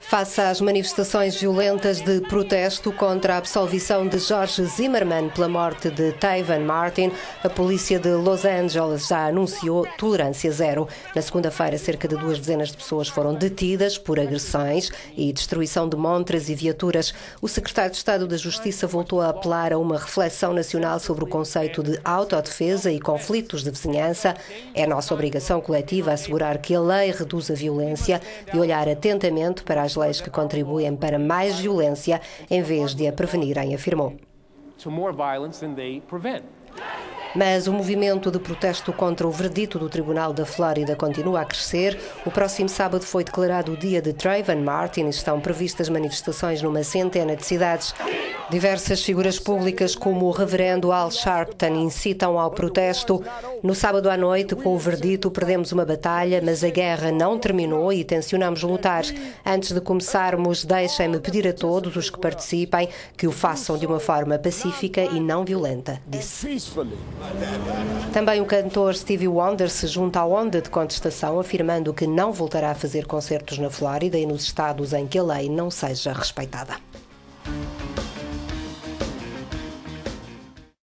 Face às manifestações violentas de protesto contra a absolvição de George Zimmerman pela morte de Trayvon Martin, a polícia de Los Angeles já anunciou tolerância zero. Na segunda-feira, cerca de 2 dezenas de pessoas foram detidas por agressões e destruição de montras e viaturas. O secretário de Estado da Justiça voltou a apelar a uma reflexão nacional sobre o conceito de autodefesa e conflitos de vizinhança. É nossa obrigação coletiva assegurar que a lei reduz a violência e olhar atentamente para as leis que contribuem para mais violência em vez de a prevenirem, afirmou. Mas o movimento de protesto contra o verdito do Tribunal da Flórida continua a crescer. O próximo sábado foi declarado o dia de Trayvon Martin e estão previstas manifestações numa centena de cidades. Diversas figuras públicas, como o reverendo Al Sharpton, incitam ao protesto. No sábado à noite, com o verdito, perdemos uma batalha, mas a guerra não terminou e tencionamos lutar. Antes de começarmos, deixem-me pedir a todos os que participem que o façam de uma forma pacífica e não violenta, disse. Também o cantor Stevie Wonder se junta à onda de contestação, afirmando que não voltará a fazer concertos na Flórida e nos estados em que a lei não seja respeitada.